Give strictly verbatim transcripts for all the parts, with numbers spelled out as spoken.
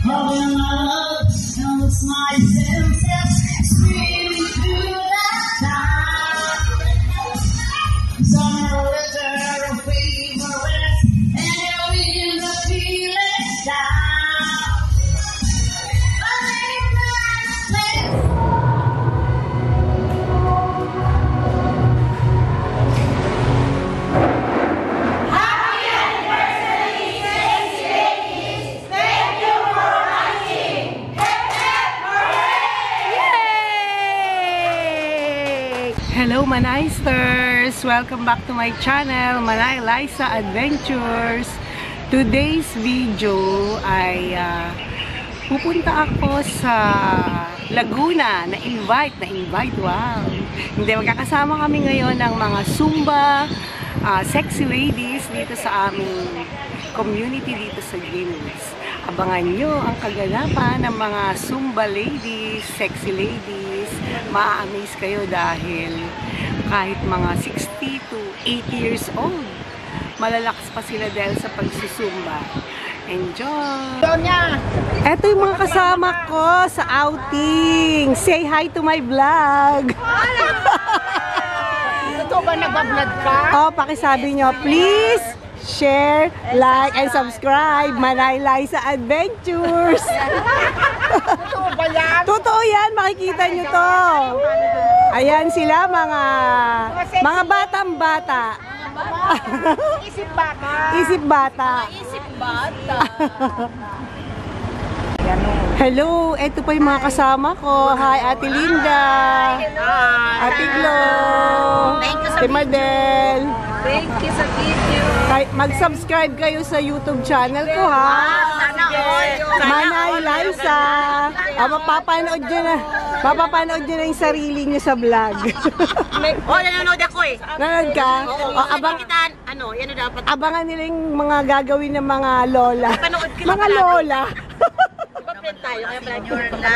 Hello Manaysters! Welcome back to my channel, Manay Liza Adventures. Today's video ay uh, pupunta ako sa Laguna. Na-invite, na-invite, wow! Hindi, magkakasama kami ngayon ng mga Zumba, uh, sexy ladies dito sa aming community dito sa Guinness. Abangan nyo ang kaganapan ng mga Zumba ladies, sexy ladies. Ma-amaze kayo dahil kahit mga sixty to eighty years old, malalakas pa sila dahil sa pagsusumba. Enjoy! Ito yung mga kasama ko sa outing. Say hi to my vlog. Ito ba nagbablog ka? Oh, pakisabi nyo, please share, like, and subscribe. Manay Liza Adventures. Totoo ba yan? Totoo yan, makikita nyo to. Ayan sila, mga mga batang-bata. Isip bata. Isip bata. Isip bata. Hello, ito pa yung mga kasama ko. Hi, Ate Linda. Ate Glo. Ate Madel. Thank you sa video. Mag-subscribe kayo sa YouTube channel ko, ha? Sana all. Manay Liza. O, mapapanood nyo na. Mapapanood nyo na yung sarili nyo sa vlog. Oh, nanonood ako eh. Nanonood ka? O, abang, ano, yan o dapat. abangan nila yung mga gagawin ng mga lola. Panood ko Mga lola. Diba friend tayo, kaya pala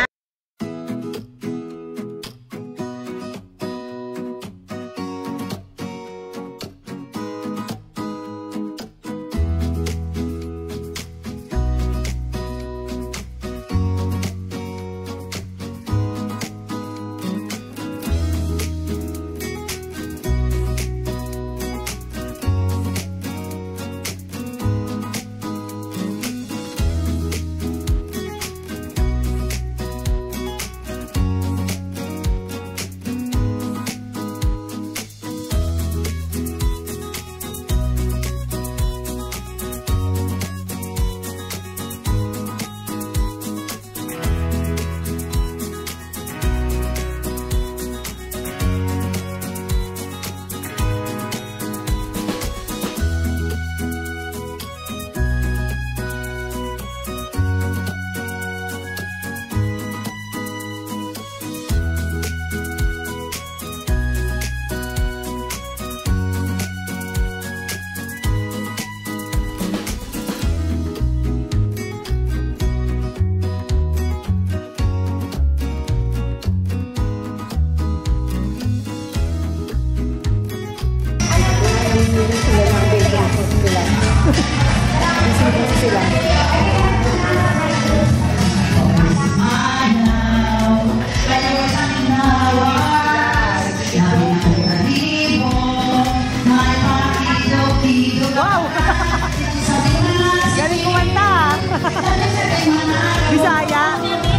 Bisaya.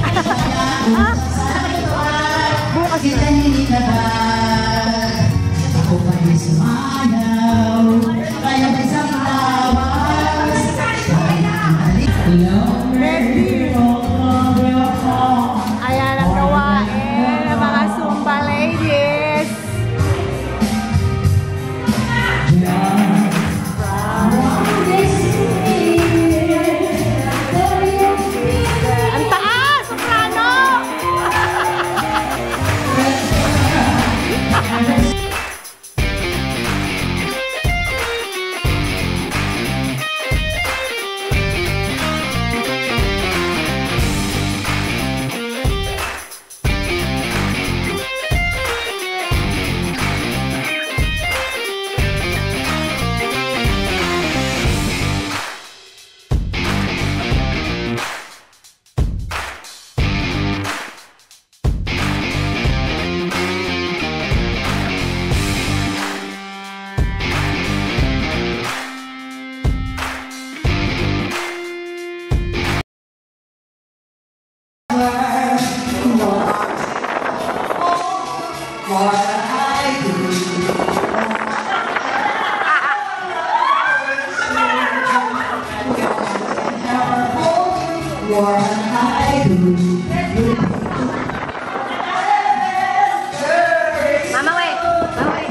Bukas kita ako pa rin sumalaw, kaya may isang lawas. Ayan ang gawain ng mga Zumba ladies. Ang taas! Soprano! more than I do. Mama, wait. Mama, wait.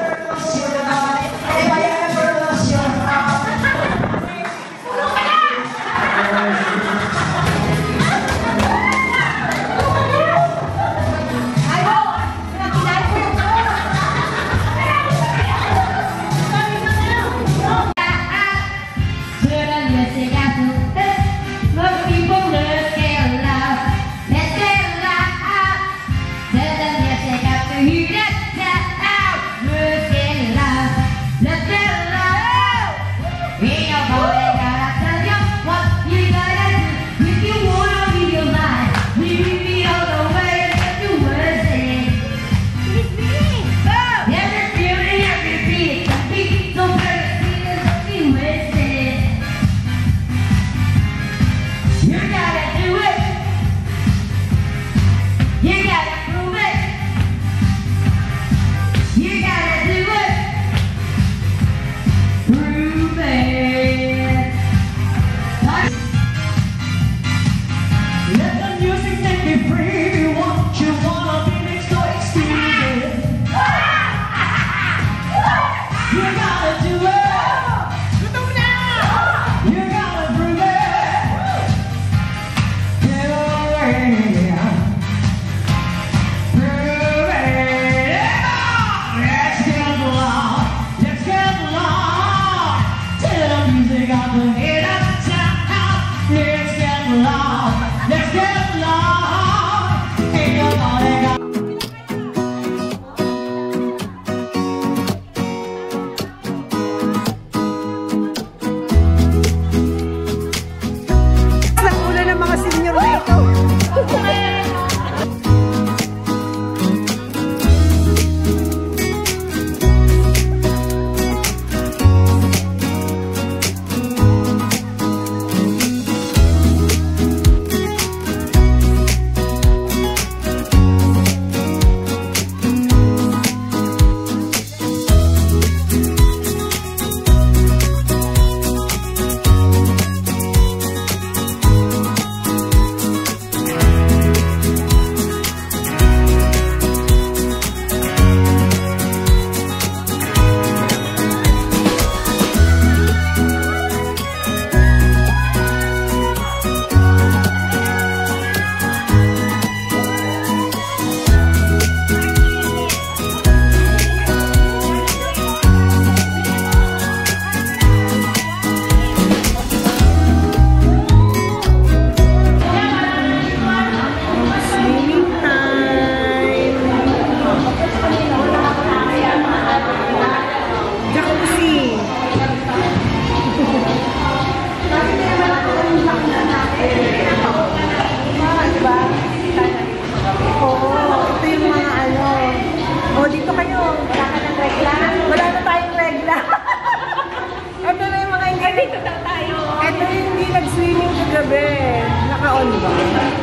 Naka-on ba?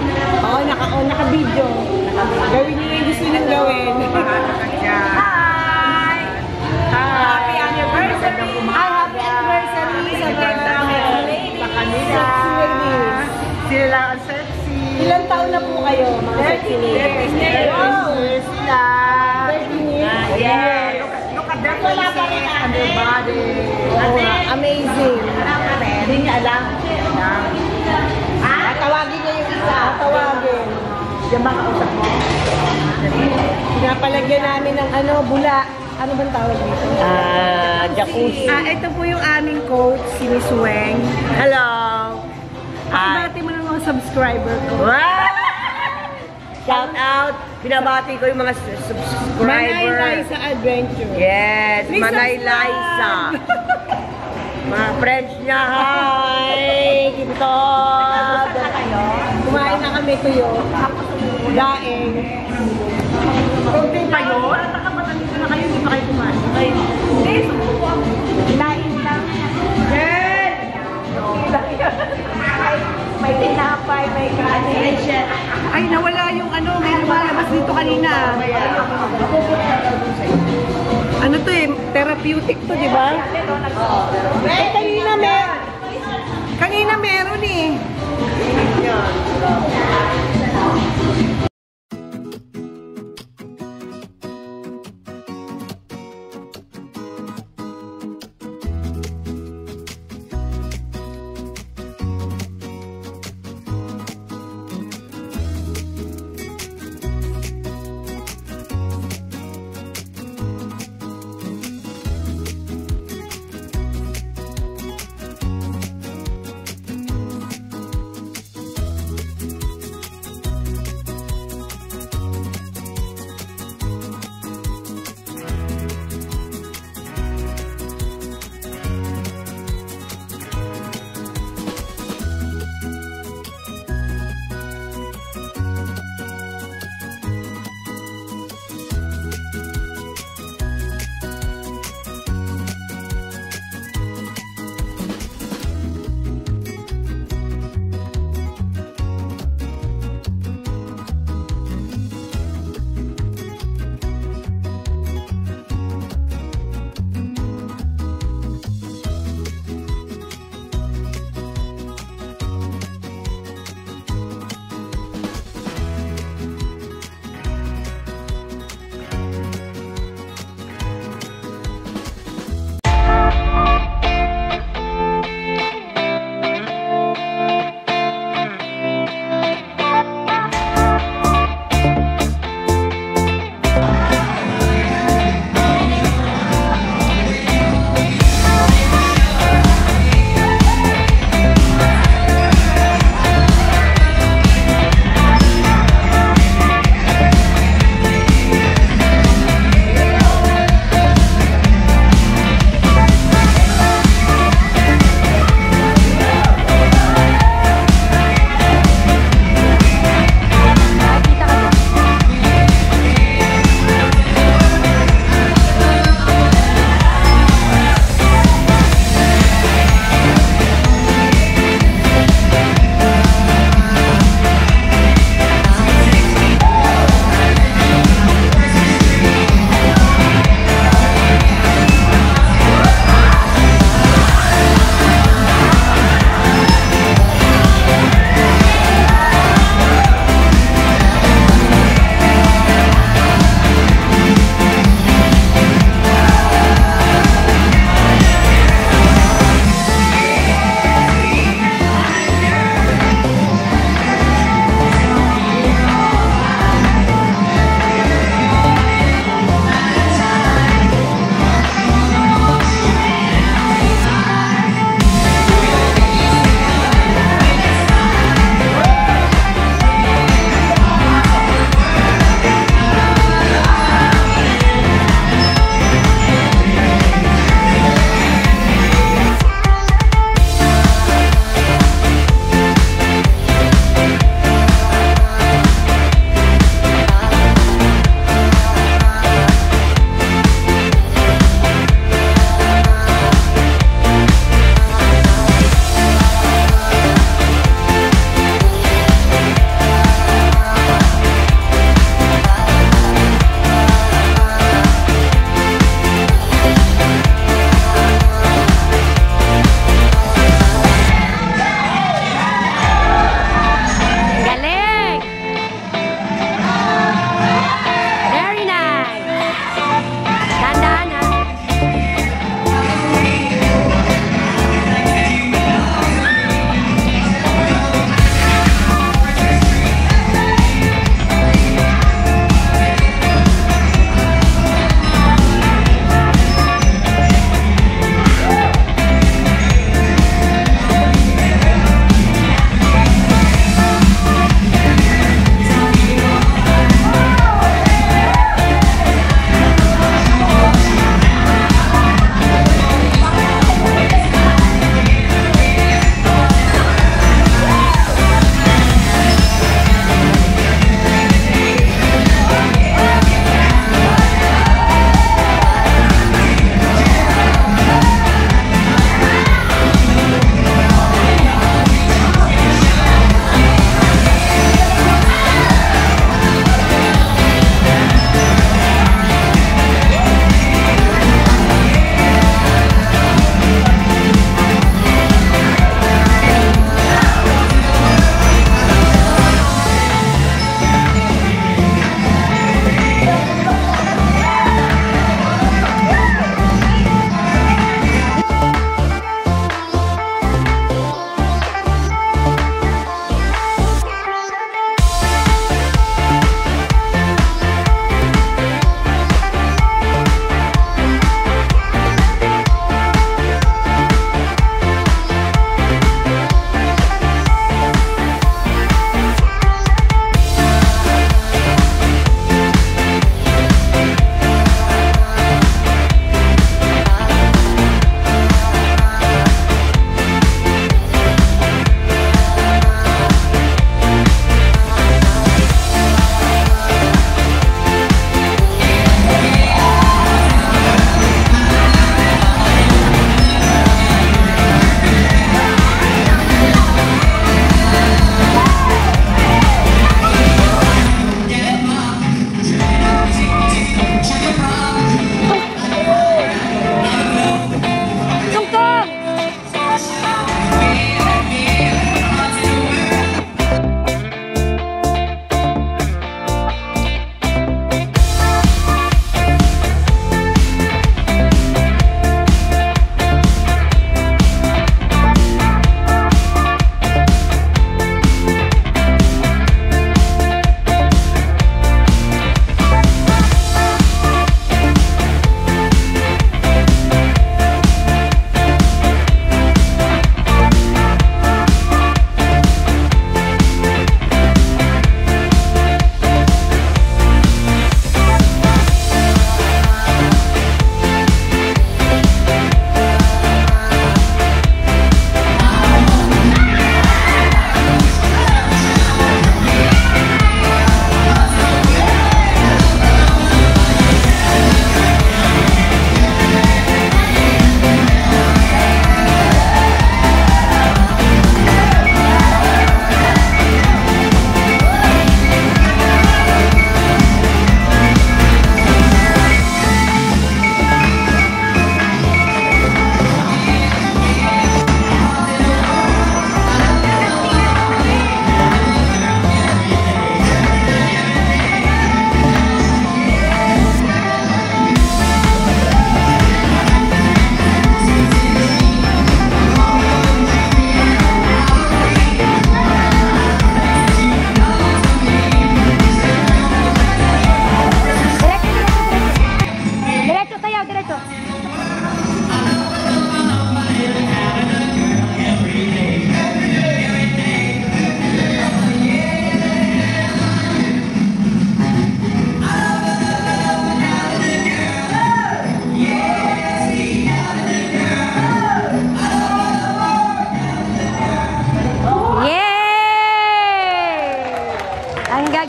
Oo, naka-on, naka-video. Gawin niyo yung gusto niyong gawin. Hi! Happy anniversary! Happy anniversary sa birthday! Sa kanila. Sila lang ang sexy. Ilang taon na po kayo, mga sexy ladies? Wow! Sila! thirteen years? Yes! Look at that. Wala pa rin on their body. Amazing. Hindi niya alam. Ah, tawagin niya yung isa. Tawagin. Diyan ba kausap mo? Pinapalagyan namin ng ano, bula. Ano bang tawag dito? Ah, jacuzzi. Ah, ito po yung aming coach, si Miss Weng. Hello. Pakibati mo ng mga subscriber ko. Wow! Shout out. Pinabati ko yung mga subscriber. Manay Liza Adventure. Yes, Please Manay subscribe. Liza. Mga friends niya, hi! Kintog! Kumain na kami tuyo. Daeng. Kunti pa yun? Nakapatandito na kayo, hindi pa kayo kumain. Hindi, subuko. Daeng lang. Jen! May tinapay, may kanin. Ay, nawala yung ano, may lumalabas dito kanina. Ano to eh, therapeutic to, di ba? Eh, kanina may... Kanina meron eh.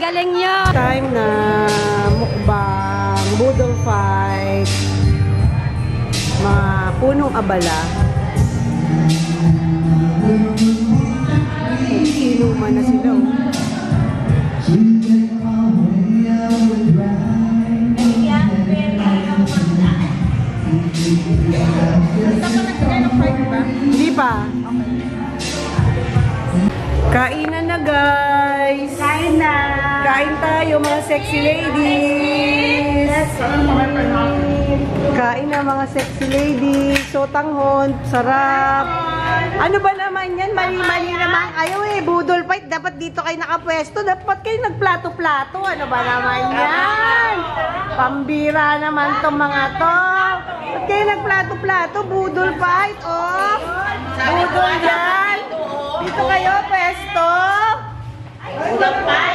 galing nyo. Time na mukbang, budol fight, mga punong abala. Inuman na sila. Oh. Hindi pa. Kainan na, guys. Kain na. Kain tayo, mga sexy ladies. Kain na, mga sexy ladies. Sotanghon, sarap. Ano ba naman yan? Mali-mali naman. Ayaw eh, budol fight. Dapat dito kayo nakapwesto. Dapat kayo nagplato-plato. Ano ba naman yan? Pambira naman tong mga to. Ba't kayo nagplato-plato? Budol fight, oh. Budol yan. Dito kayo, pwesto. Budol fight.